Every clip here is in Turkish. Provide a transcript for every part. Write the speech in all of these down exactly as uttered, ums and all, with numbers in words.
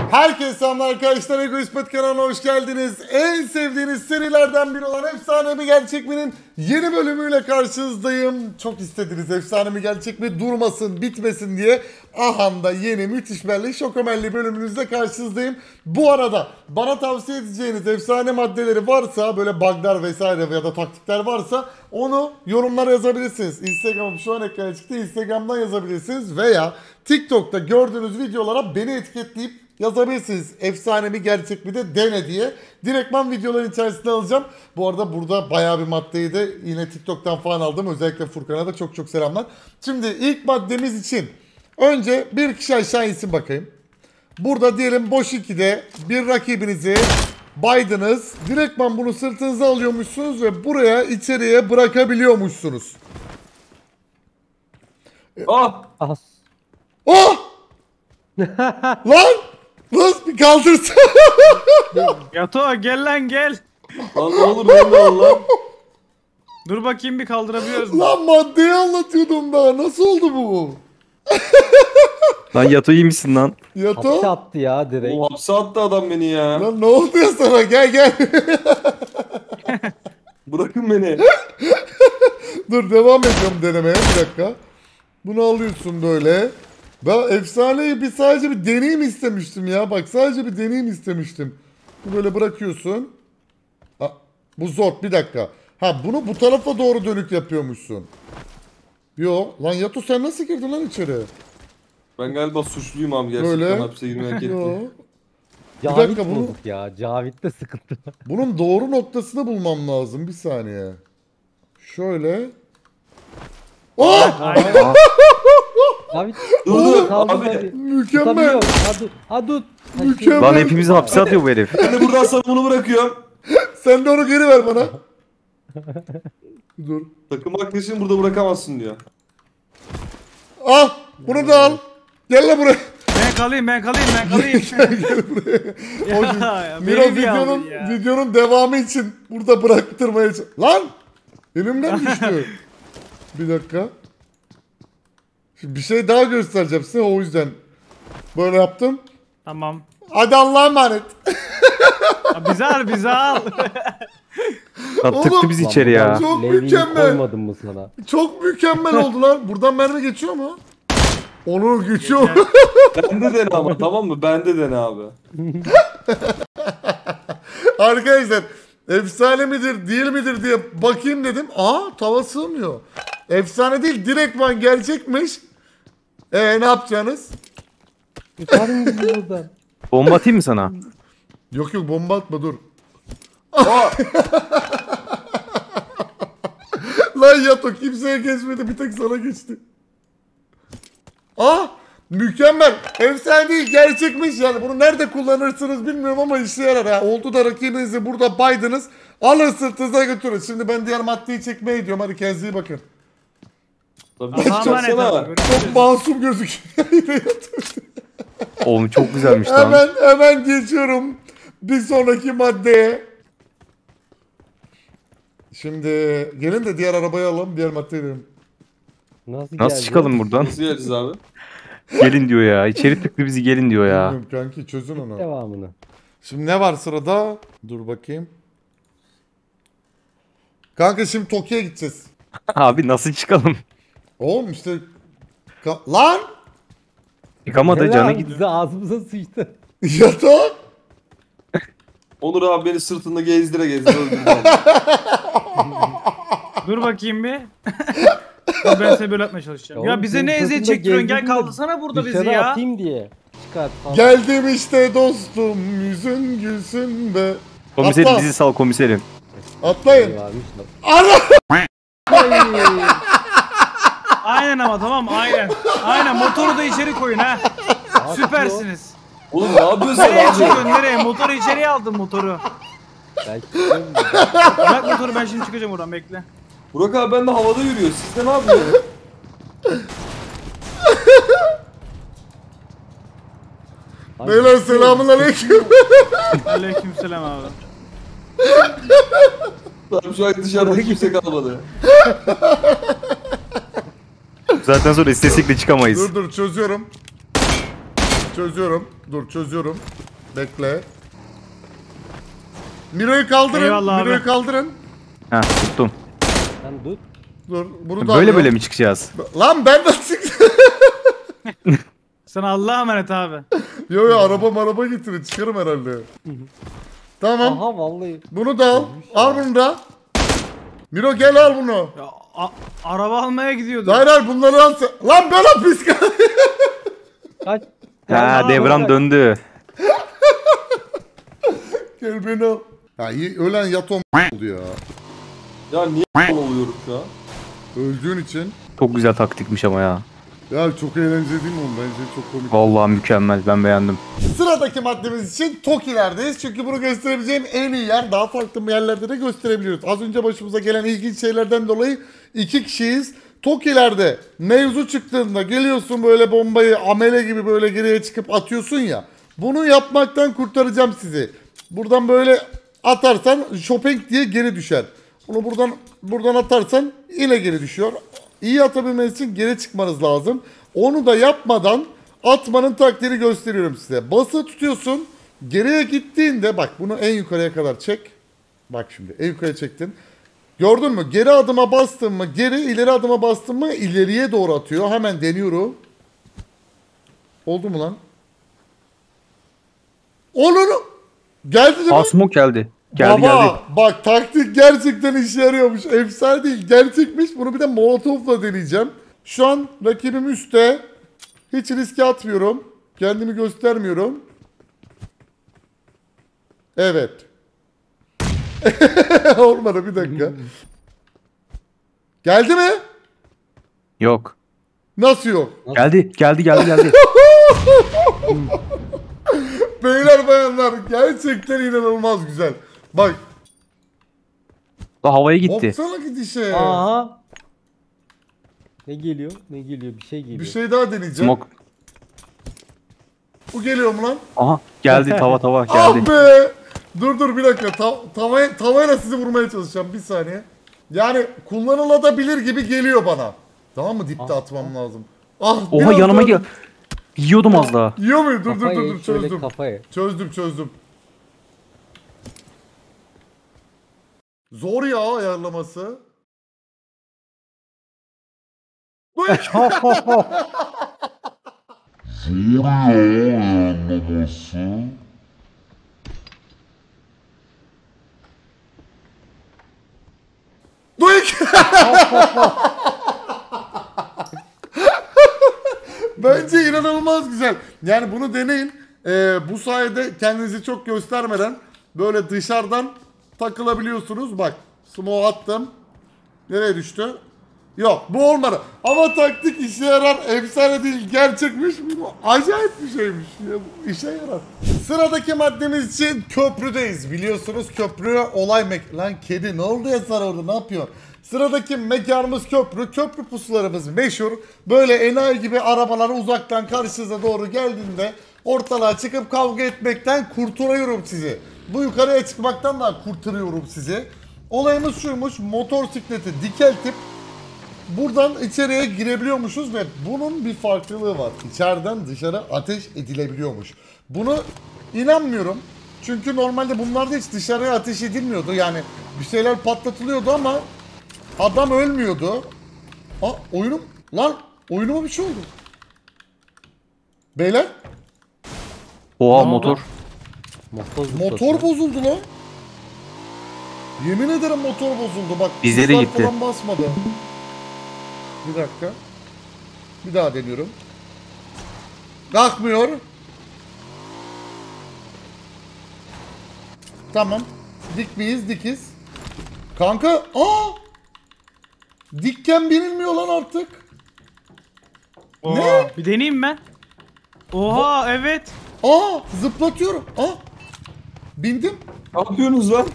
Herkese selamlar arkadaşlar, Egoist Pet kanalına hoş geldiniz. En sevdiğiniz serilerden biri olan Efsane mi Gerçek mi'nin yeni bölümüyle karşınızdayım. Çok istediniz Efsane mi Gerçek mi durmasın, bitmesin diye. Ahanda yeni müthiş belli şokomelli bölümünüzle karşınızdayım. Bu arada bana tavsiye edeceğiniz efsane maddeleri varsa, böyle buglar vesaire ya da taktikler varsa onu yorumlara yazabilirsiniz. Instagram'ım şu an ekrana çıktı, Instagram'dan yazabilirsiniz veya TikTok'ta gördüğünüz videolara beni etiketleyip yazabilirsiniz. Efsane mi gerçek mi de dene diye. Direktman videoların içerisine alacağım. Bu arada burada bayağı bir maddeyi de yine TikTok'tan falan aldım. Özellikle Furkan'a da çok çok selamlar. Şimdi ilk maddemiz için önce bir kişi aşağı insin bakayım. Burada diyelim boş ikide bir rakibinizi baydınız. Direktman bunu sırtınıza alıyormuşsunuz ve buraya içeriye bırakabiliyormuşsunuz. Oh! As. Oh! Lan! Lan bir kaldırsın. Yato gel lan gel. Lan ne olur ben de al lan. Dur bakayım bir kaldırabiliyoruz mu? Lan maddeyi anlatıyordum daha. Nasıl oldu bu? Lan Yato iyi misin lan? Hapse Yato. attı ya direkt. O hapse attı adam beni ya. Lan ne oldu ya sana? Gel gel. Bırakın beni. Dur devam ediyorum denemeye. Bir dakika. Bunu alıyorsun böyle. Ben efsaneyi bir sadece bir deneyim istemiştim ya. Bak sadece bir deneyim istemiştim. Bu böyle bırakıyorsun. Ha, bu zor. Bir dakika. Ha bunu bu tarafa doğru dönük yapıyormuşsun. Yo lan Yato sen nasıl girdin lan içeri? Ben galiba suçluyum abi gerçekten Böyle. hapse girmeyi hak Yo. ettim. Bir Cavit dakika, bunu- bulduk ya. Cavit'te sıkıntı. Bunun doğru noktasını bulmam lazım. Bir saniye. Şöyle. Oh! Aynen. Cavit. Dur dur kaldı abi. hadi. Mükemmel. Tutamıyor. Hadi. Hadi. Mükemmel. Lan hepimizi hapse atıyor bu herif. Ben de buradan sana bunu bırakıyorum. Sen de onu geri ver bana. Dur. Takım arkadaşını burada bırakamazsın diyor. Al. Bunu da al. Gel lan buraya. Ben kalayım ben kalayım ben kalayım. ya, Miro beni bir aldın videonun, ya. videonun devamı için burada bıraktırmaya çalış- Lan! Elimden düştü. Bir dakika. Şimdi bir şey daha göstereceğim size o yüzden. Böyle yaptım. Tamam. Hadi Allah'a emanet. Ya bizi al bizi al. Lan Oğlum. tıktı bizi içeri ya. Çok Levi'yi mükemmel. koymadım mı sana? Çok mükemmel oldu lan. Buradan mermi geçiyor mu? Onur geçiyor. Bende dene ama tamam mı? Bende dene abi. Arkadaşlar efsane midir değil midir diye bakayım dedim. Aa tava sığmıyor. Efsane değil direktman gerçekmiş. Eee ne yapacaksınız? Çıkarın bizi buradan. Bomba atayım mı sana? Yok yok bomba atma dur. Aa! Lan Yato kimseye geçmedi bir tek sana geçti. Aa mükemmel. Efsane değil gerçekmiş yani. Bunu nerede kullanırsınız bilmiyorum ama işe yarar ha. Oldu da rakibinizi burada baydınız. Alın sırtınıza götürün. Şimdi ben diğer maddeyi çekmeye gidiyorum. Hadi kendinize iyi bakın. Tabii Allah'a emanet çıkarsana. ol. Çok masum gözüküyor. Yine Yato. Oğlum çok güzelmiş lan. Hemen hemen geçiyorum bir sonraki maddeye. Şimdi gelin de diğer arabayı alalım, diğer maddeye gidelim. Nasıl, Nasıl geldi? çıkalım buradan? Nasıl geleceğiz abi? Gelin diyor ya. İçeri tıktı bizi gelin diyor ya. Bilmiyorum kanki çözün onu. Devamını. Şimdi ne var sırada? Dur bakayım. Kanka şimdi Tokyo'ya gideceğiz. Abi nasıl çıkalım? Oğlum işte Ka- lan Çıkamadı Helal, canı gidiyor. bizi ağzımıza sıçtı. Yato. Onur abi beni sırtında gezdire gezdire öldürdü abi. Dur bakayım bir. Dur, ben seni böyle atmaya çalışacağım. Ya Ya, oğlum, bize senin ne eziyet sırtında çektiriyorsun? Gel gezdirdim de kaldırsana burada bizi Dışarı ya. atayım diye. Çıkart falan. Geldim işte dostum yüzün gülsün be. Komiserim Atla. bizi sal komiserim. Atlayın. Varmış lan. Ana. Aynen ama tamam aynen. Aynen motoru da içeri koyun ha. Süpersiniz. Oğlum ne yapıyorsun Nereye abi? çıkıyorsun nereye? Motoru içeriye aldım motoru. Ben çıkıyorum. Bırak motoru ben şimdi çıkacağım oradan bekle. Burak abi ben de havada yürüyor. Siz de ne yapıyorsunuz? Beyler selamünaleyküm. Aleykümselam abi. Tamam şu an dışarıda kimse kalmadı. Zaten sonra istesek de çıkamayız. Dur dur çözüyorum. Çözüyorum. Dur çözüyorum. Bekle. Miro'yu kaldırın. Eyvallah Miro'yu abi. kaldırın. Ha tuttum. Sen tut. Dur bunu da Böyle alıyorum. böyle mi çıkacağız? Lan ben de çık. Sana Allah'a emanet abi. Yo yo araba araba getirin çıkarım herhalde. Tamam. Aha vallahi. Bunu da al. Al bunu da. Miro gel al bunu. Ya, a- araba almaya gidiyordu. Hayır hayır bunları al sen. Lan ben hapis kaldım. Kaç. Ha devran döndü. Gel beni al. Ya iyi, ölen yatom oldu ya. Ya niye oluyorum şu an? Öldüğün için. Çok güzel taktikmiş ama ya. Ya çok eğlenceli değil mi oğlum? Bence çok komik. Vallahi mükemmel, ben beğendim. Sıradaki maddemiz için Toki'lerdeyiz. Çünkü bunu gösterebileceğim en iyi yer. Daha farklı yerlerde de gösterebiliyoruz. Az önce başımıza gelen ilginç şeylerden dolayı iki kişiyiz. Toki'lerde mevzu çıktığında geliyorsun böyle bombayı amele gibi böyle geriye çıkıp atıyorsun ya. Bunu yapmaktan kurtaracağım sizi. Buradan böyle atarsan shopping diye geri düşer. Bunu buradan buradan atarsan yine geri düşüyor. İyi atabilmeniz için geri çıkmanız lazım. Onu da yapmadan atmanın taktiğini gösteriyorum size. Basılı tutuyorsun. Geriye gittiğinde bak bunu en yukarıya kadar çek. Bak şimdi en yukarıya çektin. Gördün mü? Geri adıma bastın mı? Geri ileri adıma bastın mı? İleriye doğru atıyor. Hemen deniyorum. Oldu mu lan? Onu geldi değil mi? Aa smoke geldi. Geldi Baba, geldi. bak taktik gerçekten işe yarıyormuş. Efsane değil. Gerçekmiş. Bunu bir de Molotov'la deneyeceğim. Şu an rakibim üstte. Hiç riske atmıyorum. Kendimi göstermiyorum. Evet. Olmadı bir dakika. Geldi mi? Yok. Nasıl yok? Geldi geldi geldi geldi. Beyler bayanlar gerçekten inanılmaz güzel. Bak. Da havaya gitti. Baksana gidişe. Aha. Ne geliyor? Ne geliyor? Bir şey geliyor. Bir şey daha deneyeceğim. Smoke. Bu geliyor mu lan? Aha geldi tava tava Ah geldi. be! Dur dur bir dakika. Ta tavaya, tavayla sizi vurmaya çalışacağım. Bir saniye. Yani kullanılabilir gibi geliyor bana. Tamam mı? Dipte atmam lazım. Ah, Oha biraz yanıma daha- gel. Yiyordum az daha. Yiyor muyum? Dur dur Kafayı, dur dur şöyle çözdüm. Kafayı. Çözdüm çözdüm. Zor ya ayarlaması. Uy! Duyk! Bence inanılmaz güzel. Yani bunu deneyin. Ee, bu sayede kendinizi çok göstermeden böyle dışarıdan takılabiliyorsunuz. Bak smoke attım. Nereye düştü? Yok bu olmadı. Ama taktik işe yarar. Efsane değil. Gerçekmiş. Bu acayip bir şeymiş. Ya, bu işe yarar. Sıradaki maddemiz için köprüdeyiz. Biliyorsunuz köprü olay mek... Lan kedi ne oldu ya sana orada ne yapıyor? Sıradaki mekanımız köprü. Köprü pusularımız meşhur. Böyle enayi gibi arabalar uzaktan karşınıza doğru geldiğinde ortalığa çıkıp kavga etmekten kurtarıyorum sizi. Bu yukarıya çıkmaktan da kurtarıyorum sizi. Olayımız şuymuş. Motosikleti dikel tip. Buradan içeriye girebiliyormuşuz ve bunun bir farklılığı var. İçeriden dışarı ateş edilebiliyormuş. Bunu inanmıyorum. Çünkü normalde bunlarda hiç dışarıya ateş edilmiyordu. Yani bir şeyler patlatılıyordu ama adam ölmüyordu. Aa oyunum lan oyunuma bir şey oldu. Beyler Oha Ne oldu? motor. Motor, zıplasın. motor bozuldu lan. Yemin ederim motor bozuldu. Bak Bize de tuşlar gitti. falan basmadı. Bir dakika. Bir daha deniyorum. Kalkmıyor. Tamam. Dik miyiz? Dikiz. Kanka. Aa! Dikken binilmiyor lan artık. Oha, bir deneyeyim ben. Oha evet. Aa! Zıplatıyorum. Aa! Bindim. Ne yapıyorsunuz lan?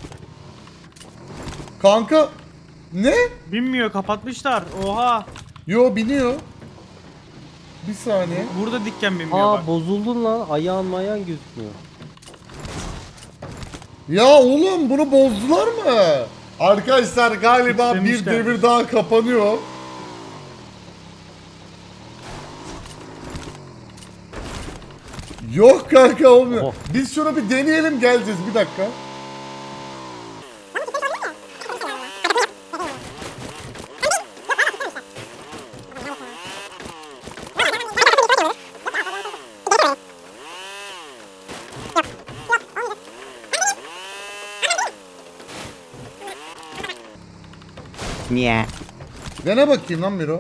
Kanka. Ne? Binmiyor, kapatmışlar. Oha. Yo biniyor. Bir saniye. Burada dikken binmiyor Aa bak. bozuldun lan. Ayağın mayağın gözükmüyor. Ya oğlum bunu bozdular mı? Arkadaşlar galiba bir İstemişler. devir daha kapanıyor. Yok kanka olmuyor. Oh. Biz şunu bir deneyelim geleceğiz bir dakika. Niye? Dene bakayım lan Miro.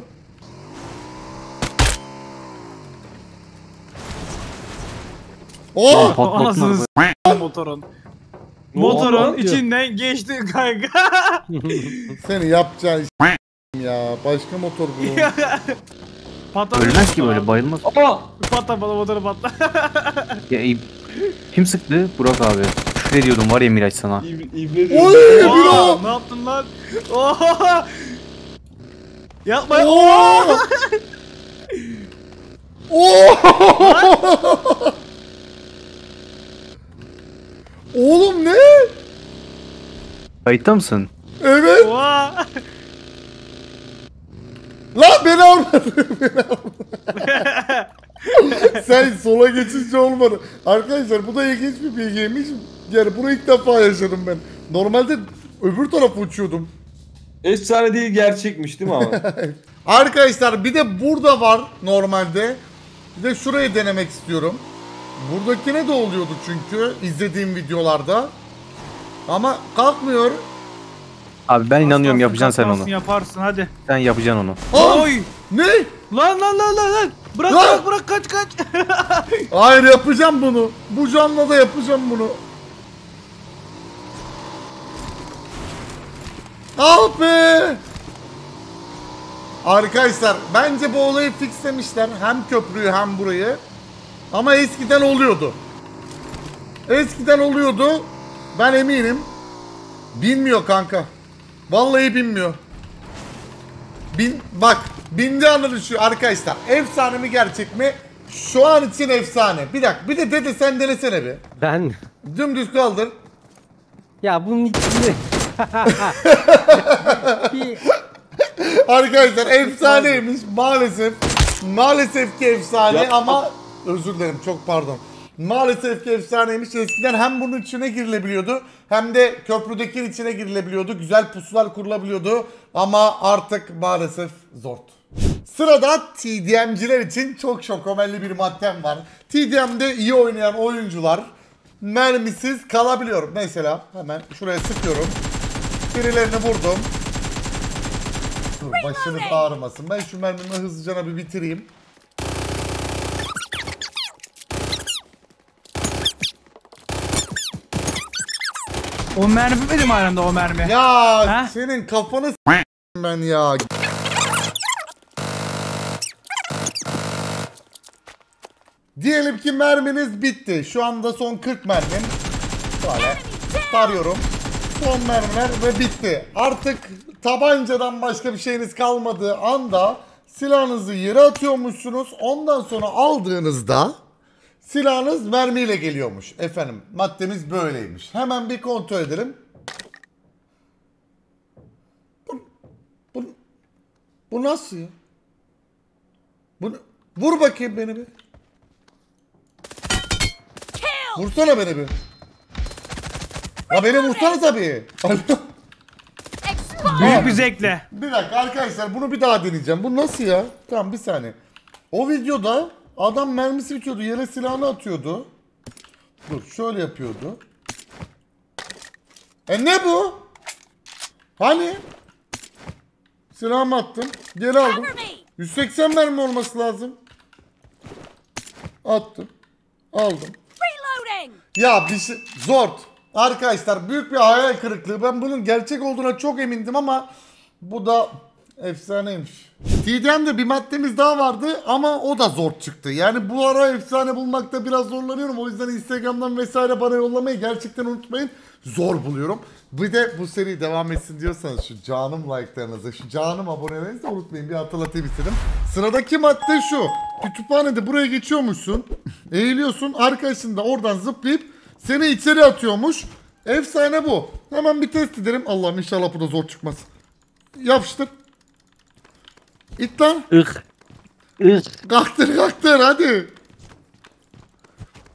Oh! Anasını s*** motorun. Motorun yapıyor? içinden geçti kanka. Seni yapacağın s**eyim ya. Başka motor bul. Patladı. Ölmez ki böyle, bayılmaz. Ama Patla patla motoru patla. Ya, iyi. Kim sıktı? Burak abi. Küfür ediyordum var ya Miraç sana. İb- İbre diyor. Oy Aa, Miro! ne yaptın lan? Oha! Yapma. Oo! Oo! Oğlum ne? Kayıtta mısın? Evet. Oha! Lan beni almadı. Beni almadı. Sen sola geçince olmadı. Arkadaşlar bu da ilginç bir bilgiymiş. Yani bunu ilk defa yaşadım ben. Normalde öbür tarafa uçuyordum. Efsane değil gerçekmiş değil mi abi? Arkadaşlar bir de burada var normalde. Bir de şurayı denemek istiyorum. Buradakine de oluyordu çünkü izlediğim videolarda. Ama kalkmıyor. Abi ben inanıyorum Aslansın, yapacaksın sen kaplansın, onu. Yaparsın hadi. Sen yapacaksın onu. Aa! Oy! Ne? Lan lan lan lan lan! Bırak Lan! bırak bırak kaç kaç! Hayır yapacağım bunu. Bu canla da yapacağım bunu. Ah be! Arkadaşlar bence bu olayı fixlemişler. Hem köprüyü hem burayı. Ama eskiden oluyordu. Eskiden oluyordu. Ben eminim. Bilmiyor kanka. Vallahi bilmiyor. Bin, bak bindi anlaşıyor arkadaşlar. Efsane mi gerçek mi? Şu an için efsane. Bir dakika bir de dede sen denesene bir. Ben Dümdüz kaldır. ya bunun içinde bir Arkadaşlar efsaneymiş maalesef. Maalesef ki efsane Yapma. ama özür dilerim çok pardon. Maalesef ki efsaneymiş. Eskiden hem bunun içine girilebiliyordu hem de köprüdekinin içine girilebiliyordu. Güzel pusular kurulabiliyordu ama artık maalesef zor. Sırada T D M'ciler için çok şokomelli bir maddem var. T D M'de iyi oynayan oyuncular mermisiz kalabiliyor. Mesela hemen şuraya sıkıyorum. Birilerini vurdum. Dur başınız ağrımasın. Ben şu mermimi hızlıca bir bitireyim. O mermi benim aramda o mermi. Ya Ha? senin kafanı s- ben ya. Diyelim ki merminiz bitti. Şu anda son kırk mermim. Böyle sarıyorum. Son mermiler ve bitti. Artık tabancadan başka bir şeyiniz kalmadığı anda silahınızı yere atıyormuşsunuz. Ondan sonra aldığınızda silahınız mermiyle geliyormuş. Efendim maddemiz böyleymiş. Hemen bir kontrol edelim. Bu, bu, bu nasıl ya? Bu, vur bakayım beni bir. Vursana beni bir. Ya beni vursana tabii. Alo. Büyük bir zevkle. Bir dakika arkadaşlar bunu bir daha deneyeceğim. Bu nasıl ya? Tamam bir saniye. O videoda adam mermisi bitiyordu. Yere silahını atıyordu. Dur şöyle yapıyordu. E ne bu? Hani? Silahımı attım. Geri aldım. yüz seksen mermi olması lazım. Attım. Aldım. Ya bir şey... Zor. Arkadaşlar büyük bir hayal kırıklığı. Ben bunun gerçek olduğuna çok emindim ama bu da efsaneymiş. T D M'de bir maddemiz daha vardı ama o da zor çıktı. Yani bu ara efsane bulmakta biraz zorlanıyorum. O yüzden Instagram'dan vesaire bana yollamayı gerçekten unutmayın. Zor buluyorum. Bir de bu seri devam etsin diyorsanız şu canım like'larınızı, şu canım abonelerinizi de unutmayın. Bir hatırlatayım istedim. Sıradaki madde şu. Kütüphanede buraya geçiyormuşsun. Eğiliyorsun. Arkadaşın da oradan zıplayıp seni içeri atıyormuş. Efsane bu. Hemen bir test edelim. Allah'ım inşallah bu da zor çıkmaz. Yapıştır. İt lan. Ih. Ih. Kalktır kalktır hadi.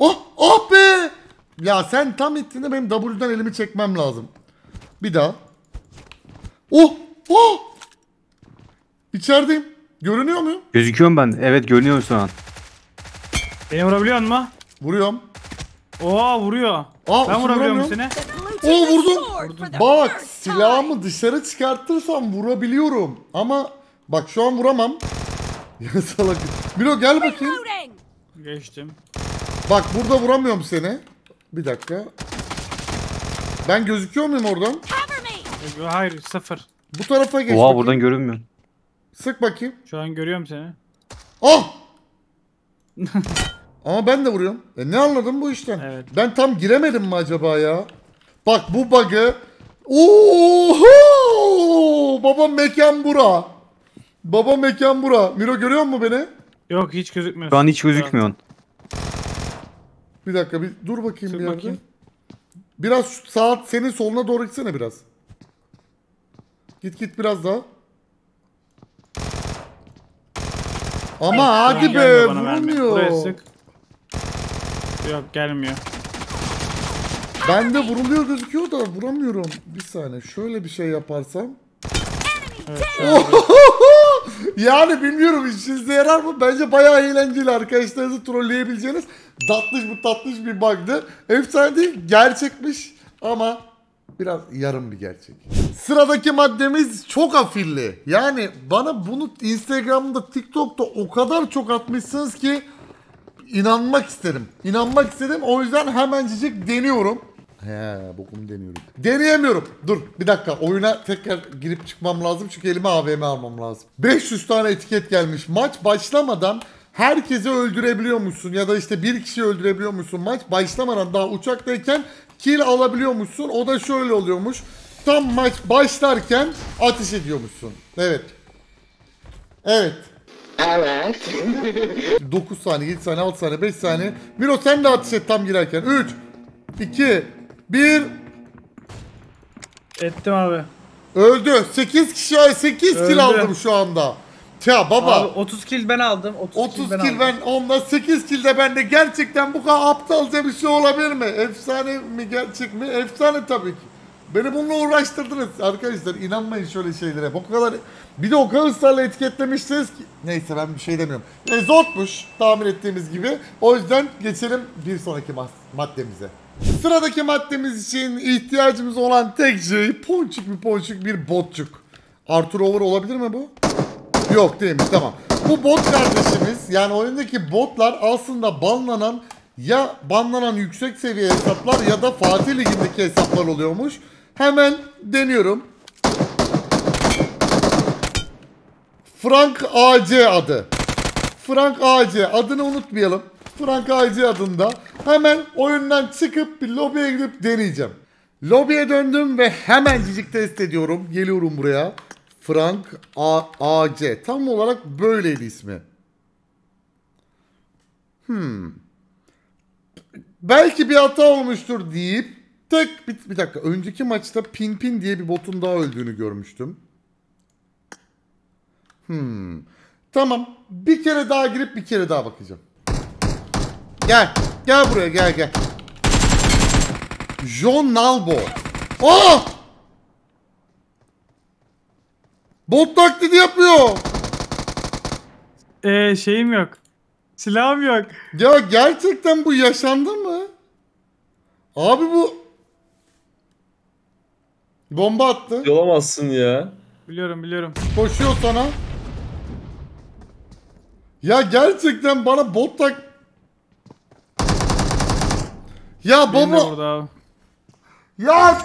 Oh, oh be! Ya sen tam ettiğinde benim W'den elimi çekmem lazım. Bir daha. Oh! Oh! İçerideyim. Görünüyor muyum? Gözüküyorum ben. Evet görünüyor şu an. Beni vurabiliyor musun? Vuruyorum. Oo vuruyor. Aa, Ben vurabiliyor muyum vuramıyorum. seni? Oo vurdum. Bak silahımı dışarı çıkartırsam vurabiliyorum. Ama bak şu an vuramam. Ya salak. Miro gel bakayım. Geçtim. Bak burada vuramıyorum seni. Bir dakika. Ben gözüküyor muyum oradan? Hayır sıfır. Bu tarafa geç Oha bakayım. buradan görünmüyor. Sık bakayım. Şu an görüyorum seni. Ah! Ama ben de vuruyorum. E ne anladım bu işten? Evet. Ben tam giremedim mi acaba ya? Bak bu bug'ı. Oho! Baba mekan bura. Baba mekan bura. Miro görüyor musun beni? Yok hiç gözükmüyor. Şu an hiç gözükmüyorsun. Bir dakika bir dur bakayım Sık bir yerde. bakayım. Biraz şu saat senin soluna doğru gitsene biraz. Git git biraz daha. Ama hadi be Gelmiyor bana mermi. Buraya vurulmuyor. sık. Yok gelmiyor. Bende vuruluyor gözüküyor da vuramıyorum. Bir saniye şöyle bir şey yaparsam. Evet, şu an Yani bilmiyorum işinize yarar mı? Bence bayağı eğlenceli arkadaşlarınızı trolleyebileceğiniz tatlış bu tatlış bir bug'dı. Efsane değil gerçekmiş ama biraz yarım bir gerçek. Sıradaki maddemiz çok afilli. Yani bana bunu Instagram'da, TikTok'ta o kadar çok atmışsınız ki inanmak isterim. İnanmak istedim. O yüzden hemencik deniyorum. He, bokumu deniyorum. Deneyemiyorum. Dur bir dakika. Oyuna tekrar girip çıkmam lazım. Çünkü elime A V M almam lazım. beş yüz tane etiket gelmiş. Maç başlamadan herkesi öldürebiliyormuşsun. Ya da işte bir kişi öldürebiliyormuşsun. Maç başlamadan daha uçaktayken kill alabiliyormuşsun. O da şöyle oluyormuş. Tam maç başlarken ateş ediyormuşsun. Evet. Evet. Evet. dokuz saniye, yedi saniye, altı saniye, beş saniye. Miro sen de ateş et tam girerken. üç, iki, bir. ettim abi. Öldü. sekiz kişi, sekiz Öldü. kill aldım şu anda. Ya baba. Abi otuz kill ben aldım. otuz, otuz kill ben kill aldım. ben onda sekiz kill de bende gerçekten bu kadar aptalca bir şey olabilir mi? Efsane mi gerçek mi? Efsane tabii ki. Beni bununla uğraştırdınız arkadaşlar. İnanmayın şöyle şeylere. Bu kadar bir de o kadar ısrarla etiketlemişsiniz ki. Neyse ben bir şey demiyorum. E, zortmuş tahmin ettiğimiz gibi. O yüzden geçelim bir sonraki mad- maddemize. Sıradaki maddemiz için ihtiyacımız olan tek şey ponçik bir ponçik bir botçuk. Arthur Over olabilir mi bu? Yok değilmiş tamam. Bu bot kardeşimiz yani oyundaki botlar aslında banlanan ya banlanan yüksek seviye hesaplar ya da Fatih Ligi'ndeki hesaplar oluyormuş. Hemen deniyorum. Frank A C adı. Frank A C adını unutmayalım. Frank A C adında. Hemen oyundan çıkıp bir lobiye gidip deneyeceğim. Lobiye döndüm ve hemencik test ediyorum. Geliyorum buraya. Frank A AC. Tam olarak böyleydi ismi. Hmm. Belki bir hata olmuştur deyip tek bir, bir dakika. Önceki maçta Pin Pin diye bir botun daha öldüğünü görmüştüm. Hmm. Tamam. Bir kere daha girip bir kere daha bakacağım. Gel. Gel buraya gel gel. John Nalbo. Oh! Bot taklidi yapıyor. Ee, şeyim yok. Silahım yok. Ya gerçekten bu yaşandı mı? Abi bu bomba attı. Olamazsın ya. Biliyorum biliyorum. Koşuyor sana. Ya gerçekten bana bot tak... Ya Beni de baba... vurdu abi. Ya...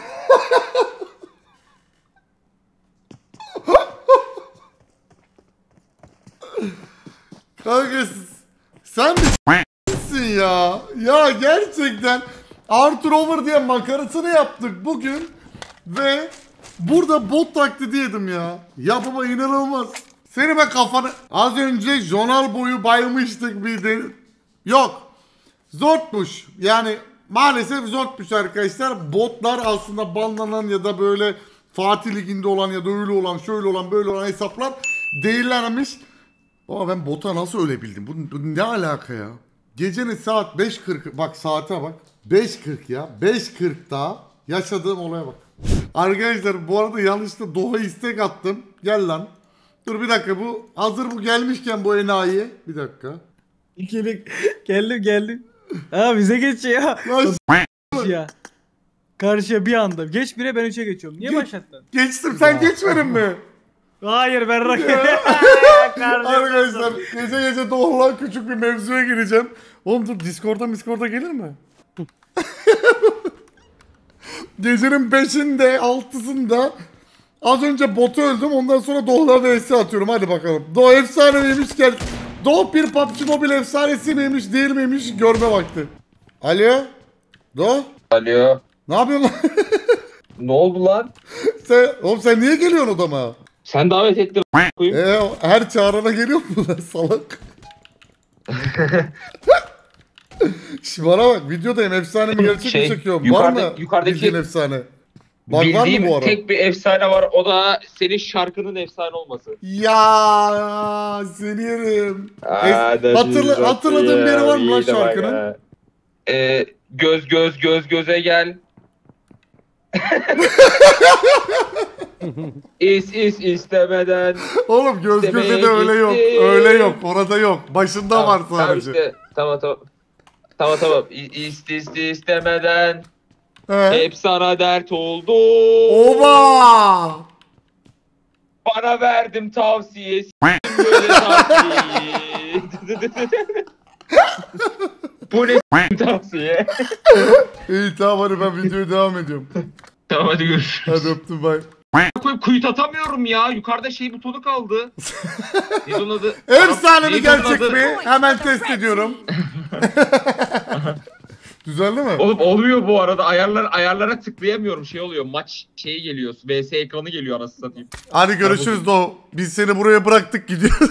Kanka sen bir ya. Ya gerçekten Arthur Over diye makarasını yaptık bugün ve burada bot taklidi yedim ya. Ya baba inanılmaz. Seni ben kafanı... Az önce Jonal boyu baymıştık bir de... Yok. Zortmuş. Yani maalesef zortmuş arkadaşlar. Botlar aslında banlanan ya da böyle Fatih Ligi'nde olan ya da öyle olan, şöyle olan, böyle olan hesaplar değillermiş. Ama ben bota nasıl ölebildim? Bu, bu ne alaka ya? Gecenin saat beş kırk, bak saate bak. beş kırk ya. beş kırkta yaşadığım olaya bak. Arkadaşlar bu arada yanlışlıkla Doğa istek attım. Gel lan. Dur bir dakika, bu hazır bu gelmişken bu enayi. Bir dakika. İkilik. Geldim geldim. Ha bize geçiyor ya. Lan ya. Karşıya bir anda. Geç bire ben üçe geçiyorum. Niye Geç. başlattın? geçtim, sen geçmedin mi? Hayır ben raket. Arkadaşlar gece gece Doğu'la küçük bir mevzuya gireceğim. Oğlum dur, Discord'a Discord'a gelir mi? Gecenin beşinde altısında az önce botu öldüm, ondan sonra Doğu'la vs atıyorum, hadi bakalım. Doğu efsane miymiş gel. Doğu bir P U B G Mobile efsanesi miymiş değil miymiş görme vakti. Alo? Doğu? Alo. Ne yapıyorsun lan? Ne oldu lan? sen, oğlum sen niye geliyorsun odama? Sen davet ettin koyayım. Ee, her çağrına geliyor mu lan salak? Şimdi bana bak, videodayım, efsane mi gerçek Şey, mi çekiyorum? yukarıda- var mı yukarıdaki- bildiğin efsane? Bak var mı Bildiğim bu ara? tek bir efsane var, o da senin şarkının efsane olması. Ya seni yerim. Aa, Es- da hatırla- bir- hatırladığın biri var mı lan İyi de bak şarkının? ha. Ee, göz göz göz göze gel. İs is istemeden. Oğlum göz göze Demeye de öyle yok. gitti. Öyle yok. Orada yok. Başında var Tamam sadece. işte. Tamam tamam. Tamam tamam. İ- İst ist istemeden. He. Hep sana dert oldu. Oba! Bana verdim tavsiye. s**tim böyle tavsiye. Bu ne s**tim tavsiye? İyi tamam, hadi ben videoya devam ediyorum. Tamam hadi görüşürüz. Hadi öptüm, bay. Koyup kuyut atamıyorum ya. Yukarıda şey butonu kaldı. Neydi onun adı? Efsane mi Neydi onun gerçek adı? mi? Hemen test ediyorum. Düzeldi mi? Oğlum olmuyor bu arada. Ayarlar ayarlara tıklayamıyorum. Şey oluyor. Maç şeyi geliyor. V S ekranı geliyor anasını satayım. Hadi görüşürüz Doğu. Biz seni buraya bıraktık, gidiyoruz.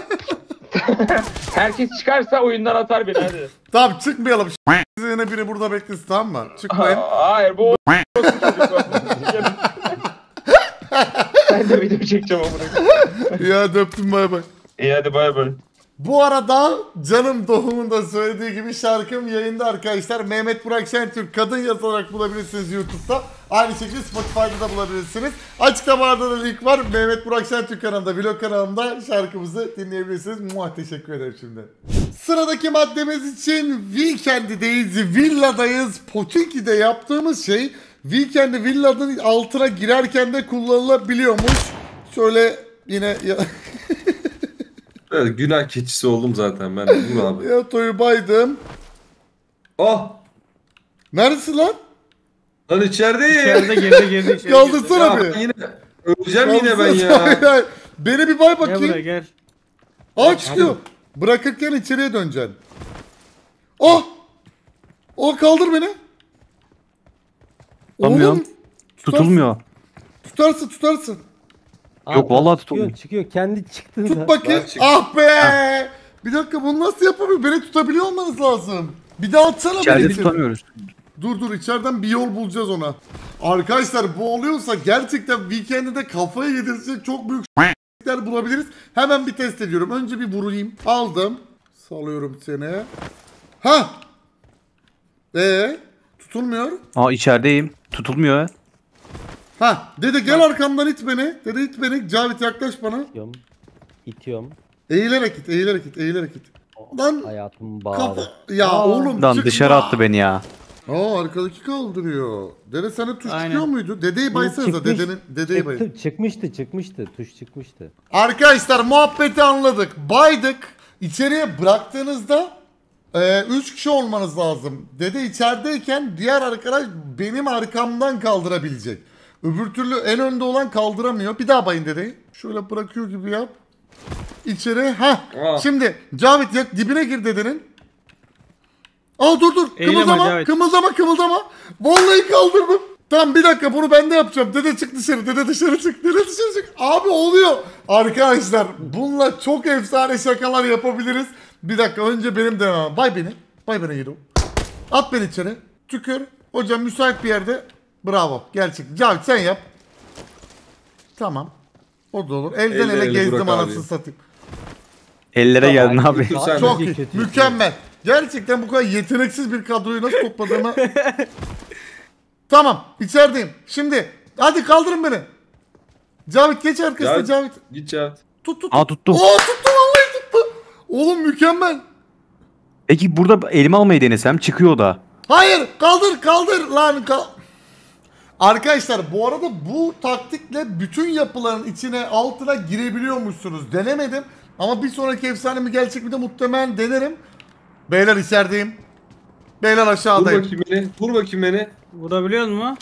Herkes çıkarsa oyundan atar beni hadi. Tamam çıkmayalım. Yine biri burada beklesin, tamam mı? Çıkmayın. Ha, hayır bu Ben de video çekeceğim amına. Ya döptüm, bay bay. İyi hadi bay bay. Bu arada canım Doğum'un da söylediği gibi şarkım yayında arkadaşlar. Mehmet Burak Şentürk kadın yazarak bulabilirsiniz YouTube'da. Aynı şekilde Spotify'da da bulabilirsiniz. Açıklamalarda da link var. Mehmet Burak Şentürk kanalında, vlog kanalımda şarkımızı dinleyebilirsiniz. Muah, teşekkür ederim şimdi. Sıradaki maddemiz için Weekend'deyiz, villadayız. Poçinki'de yaptığımız şey Weekend'i villanın altına girerken de kullanılabiliyormuş. Şöyle yine... Evet, günah keçisi oldum zaten ben. Vur abi. Yatoyu baydım. Oh! Neredesin lan? Lan içerideyim. İçeride girdi girdi içeri girdi. Kaldırsana Ya bir. yine öleceğim yine ben Kaldırsana. ya. Beni bir bay Gel buraya bakayım. gel. Aa çıkıyor. Bırakırken içeriye döneceksin. Oh! Oh, kaldır beni. Tutamıyorum. Oğlum, Tutulmuyor. tutarsın tutarsın. Yok, vallahi çıkıyor, tutulmuyor. çıkıyor. Kendi çıktığında. Tut bakayım. Bak çık- Ah be! Bir dakika, bunu nasıl yapamıyor? Beni tutabiliyor olmanız lazım. Bir daha atsana beni İçeride içeri. tutamıyoruz. Dur dur, içeriden bir yol bulacağız ona. Arkadaşlar bu oluyorsa gerçekten Weekend'de de kafayı yedirecek çok büyük s**ler bulabiliriz. Hemen bir test ediyorum. Önce bir vurayım. Aldım. Salıyorum seni. Ha! Ee, tutulmuyor. Aa içerideyim. Tutulmuyor. Ha, dede gel arkamdan it beni. Dede it beni. Cavit yaklaş bana. İtiyorum. İtiyorum. Eğilerek it, eğilerek it, eğilerek it. Lan Hayatım kafa... bağlı. Ya Aa. oğlum Lan çıkma. dışarı attı beni ya. Aa, arkadaki kaldırıyor. Dede sana tuş Aynen. çıkıyor muydu? Dedeyi baysanıza, Çıkmış. dedenin, dedeyi bayın. Çıktı, çıkmıştı çıkmıştı. Tuş çıkmıştı. Arkadaşlar muhabbeti anladık. Baydık. İçeriye bıraktığınızda üç kişi olmanız lazım. Dede içerideyken diğer arkadaş benim arkamdan kaldırabilecek. Öbür türlü en önde olan kaldıramıyor. Bir daha bayın dedeyi. Şöyle bırakıyor gibi yap. İçeri. Ha. Aa. Şimdi Cavit yak dibine gir dedenin. Aa dur dur. Eyleme Kımıldama. Cavit. Kımıldama kımıldama. Vallahi kaldırdım. Tamam bir dakika, bunu ben de yapacağım. Dede çık dışarı. Dede dışarı çık. Dede dışarı çık. Abi oluyor. Arkadaşlar bununla çok efsane şakalar yapabiliriz. Bir dakika, önce benim denemem. Bay beni. Bay beni Yiğido. At beni içeri. Tükür. Hocam müsait bir yerde. Bravo. Gerçek. Cavit sen yap. Tamam. O da olur. Elden Elle ele ele gezdim Burak anasını abi. satayım. Ellere geldin abi. Dur sen de. Çok iyi, iyi. kötü. Mükemmel. Gerçekten bu kadar yeteneksiz bir kadroyu nasıl topladığımı... Tamam, içerideyim. Şimdi, hadi kaldırın beni. Cavit geç arkasına Cavit. Cavit. Git Cavit. Tut tut. Aa tuttum. Oo tuttu vallahi tuttu. Oğlum mükemmel. Peki burada elime almayı denesem çıkıyor da. Hayır kaldır kaldır lan kal. Arkadaşlar bu arada bu taktikle bütün yapıların içine altına girebiliyormuşsunuz. Denemedim ama bir sonraki efsane mi gerçek mi de muhtemelen denerim. Beyler içerideyim. Beyler Vur aşağıdayım. bakayım beni. Vur bakayım beni. Vurabiliyor mu?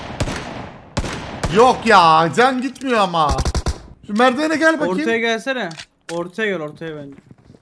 Yok ya can gitmiyor ama. Şu merdivene gel bakayım. Ortaya gelsene. Ortaya gel ortaya bence.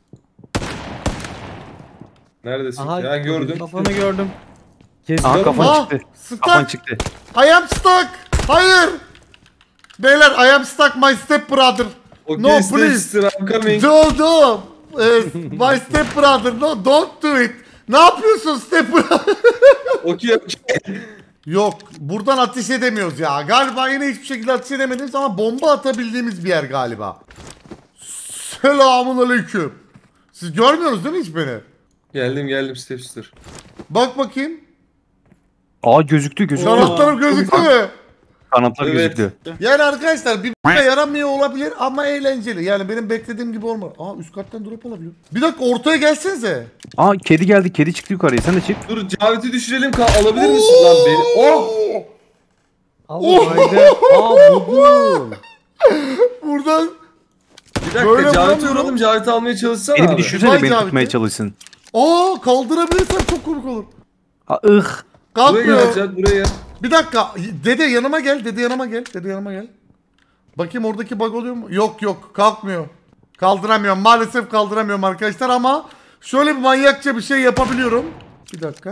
Neredesin? Aha, ya gördüm. Kafanı gördüm. Kesin. Aa kafan Ah, çıktı. stuck. Kafan çıktı. I am stuck. Hayır. Beyler I am stuck my step brother. Okay, No, step please. sister, I'm coming. Do do. Eh, my step brother. No don't do it. Ne yapıyorsun step brother? Okay, okay. Yok buradan ateş edemiyoruz ya. Galiba yine hiçbir şekilde ateş edemediğimiz ama bomba atabildiğimiz bir yer galiba. Selamun aleyküm. Siz görmüyorsunuz değil mi hiç beni? Geldim geldim step sister. Bak bakayım. Aa gözüktü gözüktü. Kanatlarım gözüktü mü? Kanatlar Evet. gözüktü. Yani arkadaşlar bir b***a yaramıyor olabilir ama eğlenceli. Yani benim beklediğim gibi olmadı. Aa üst kattan drop olabiliyor. Bir dakika ortaya gelsenize. Aa kedi geldi. Kedi çıktı yukarıya. Sen de çık. Dur Cavit'i düşürelim. Ka- alabilir misin lan beni? Oh! Allah haydi. Aa buldum. Buradan. Bir dakika Böyle Cavit'i vuramıyorum. vuralım. Cavit'i almaya çalışsana Beni bir abi. düşürsene Vay beni Cavit'i. tutmaya çalışsın. Aa kaldırabilirsen çok komik olur. Aa ıh. Buraya Kalkmıyor. gel Cavit buraya. Bir dakika. Dede yanıma gel. Dede yanıma gel. Dede yanıma gel. Bakayım oradaki bug oluyor mu? Yok yok kalkmıyor. Kaldıramıyorum. Maalesef kaldıramıyorum arkadaşlar ama şöyle bir manyakça bir şey yapabiliyorum. Bir dakika.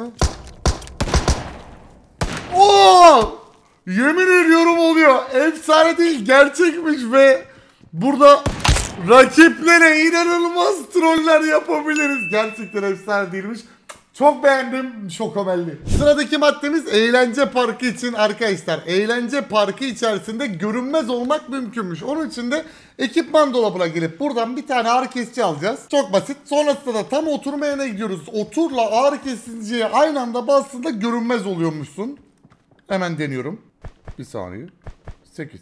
Oo! Yemin ediyorum oluyor. Efsane değil gerçekmiş ve burada rakiplere inanılmaz troller yapabiliriz. Gerçekten efsane değilmiş. Çok beğendim. Şokomelli. Sıradaki maddemiz eğlence parkı için arkadaşlar. Eğlence parkı içerisinde görünmez olmak mümkünmüş. Onun için de ekipman dolabına gelip buradan bir tane ağrı kesici alacağız. Çok basit. Sonrasında da tam oturma yerine gidiyoruz. Oturla ağrı kesiciye aynı anda bastığında görünmez oluyormuşsun. Hemen deniyorum. Bir saniye. sekiz.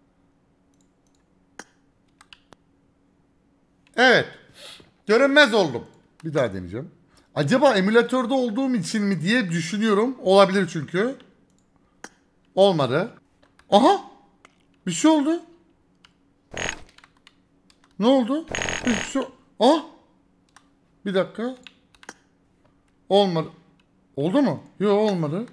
Evet. Görünmez oldum. Bir daha deneyeceğim. Acaba emülatörde olduğum için mi diye düşünüyorum. Olabilir çünkü. Olmadı. Aha! Bir şey oldu. Ne oldu? Bir şey... Ah! Bir dakika. Olmadı. Oldu mu? Yok olmadı.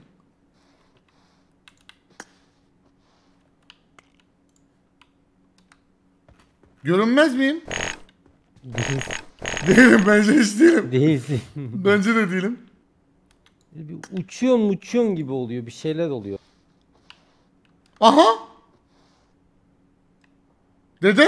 Görünmez miyim? Değilim bence hiç değilim. Değilsin. Bence de değilim. Bir uçuyorsun uçuyorsun gibi oluyor. Bir şeyler oluyor. Aha! Dede?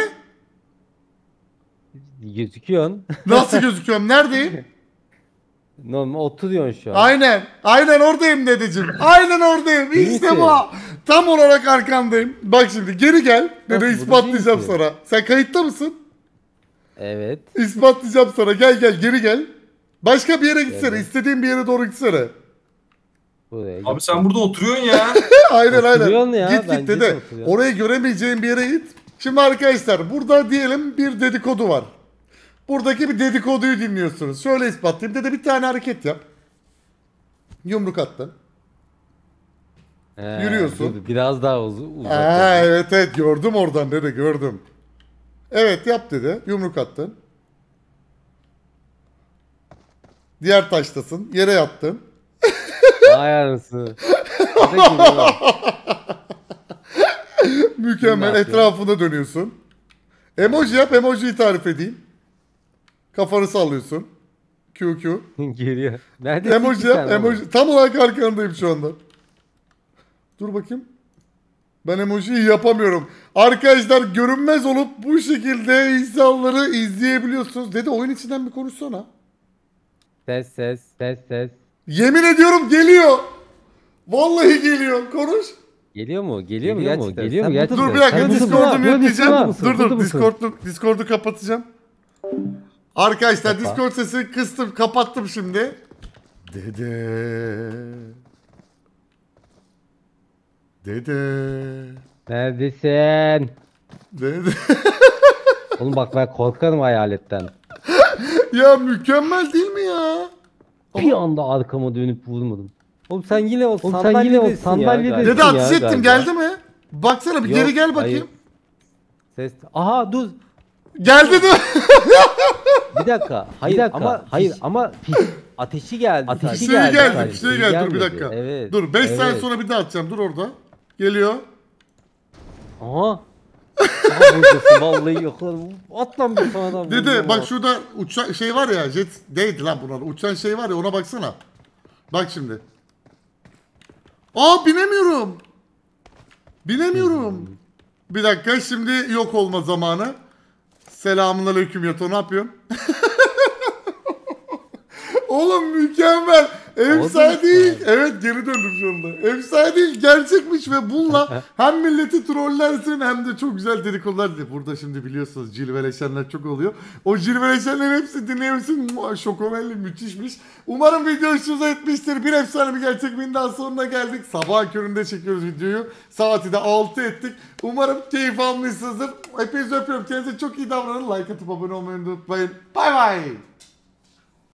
Gözüküyorsun. Nasıl gözüküyorum? Neredeyim? Normal oturuyorsun şu an. Aynen. Aynen oradayım dedeciğim. Aynen oradayım. İşte Neyse. bu. Tam olarak arkandayım. Bak şimdi geri gel. Dede Nasıl, ispatlayacağım burada değil sana. Sen kayıtta mısın? Evet. İspatlayacağım sana. Gel gel geri gel. Başka bir yere gitsene. Evet. İstediğin bir yere doğru gitsene. Buraya Abi git. sen burada oturuyorsun ya. Aynen Oturuyorsun aynen. ya, Git git bence de dede. oturuyorsun. Orayı göremeyeceğin bir yere git. Şimdi arkadaşlar burada diyelim bir dedikodu var. Buradaki bir dedikoduyu dinliyorsunuz. Şöyle ispatlayayım. Dede bir tane hareket yap. Yumruk attın. He, yürüyorsun. dur, biraz daha uzun. uzak. Aa, evet evet gördüm oradan dede gördüm. Evet yap dedi. Yumruk attın. Diğer taştasın. Yere yattın. Vay anasını. Hadi gidelim. Mükemmel. Ne yapıyor? Etrafında dönüyorsun. Emoji yap. Emojiyi tarif edeyim. Kafanı sallıyorsun. Q Q. Geliyor. Neredesin Emoji ki yap. sen oğlum? Emoji. Tam olarak arkandayım şu anda. Dur bakayım. Ben emojiyi yapamıyorum. Arkadaşlar görünmez olup bu şekilde insanları izleyebiliyorsunuz. Dede oyun içinden bir konuşsana. Ses ses ses ses. Yemin ediyorum geliyor. Vallahi geliyor. Konuş. Geliyor mu? Geliyor, mu Geliyor mu? gerçekten? Geliyor Sen mu? burada Dur mısın? bir dakika Sen burada Discord'u mısın? Burada mute'leyeceğim. mısın? Dur Burada dur mısın? Discord'u Discord'u kapatacağım. Arkadaşlar Kapa. Discord sesini kıstım, kapattım şimdi. Dede. Dede. Neredesin? Dede. Oğlum bak ben korkarım hayaletten. Ya mükemmel değil mi ya? Bir anda arkama dönüp vurmadım. Oğlum sen yine o Oğlum sen sandalyedesin yine o ya sandalyedesin galiba. Dede ya ateş ettim, galiba. geldi mi? Baksana bir Yok, geri gel bakayım. hayır. Ses. Aha dur. Geldi de. Bir dakika. Hayır Bir dakika, ama hayır fiş- ama fiş- ateşi geldi. Ateşi Şey sadece. geldi, sadece. şey geldi. Dur bir gelmedi. dakika. Evet. Dur beş saniye evet. sonra bir daha atacağım. Dur orada. Geliyor. Aha. Aha buradasın vallahi yok. At lan bir sonradan. Dede bak şurada uçan şey var ya, jet değildi lan bunlar. Uçan şey var ya, ona baksana. Bak şimdi. Aa binemiyorum. Binemiyorum. Bir dakika, şimdi yok olma zamanı. Selamünaleyküm Yato, ne yapıyorsun? Oğlum mükemmel. Efsane değil. Evet, geri döndüm şu anda. Efsane değil, gerçekmiş ve bununla hem milleti trollersin hem de çok güzel dedikodular diye. Burada şimdi biliyorsunuz cilveleşenler çok oluyor. O cilveleşenlerin hepsi dinleyebilirsin. Şokomelli müthişmiş. Umarım video hoşunuza etmiştir. Bir efsane bir gerçek videonun daha sonuna geldik. Sabah köründe çekiyoruz videoyu. Saati de altı ettik. Umarım keyif almışsınızdır. Hepinizi öpüyorum. Kendinize çok iyi davranın. Like atıp abone olmayı unutmayın. Bay bay.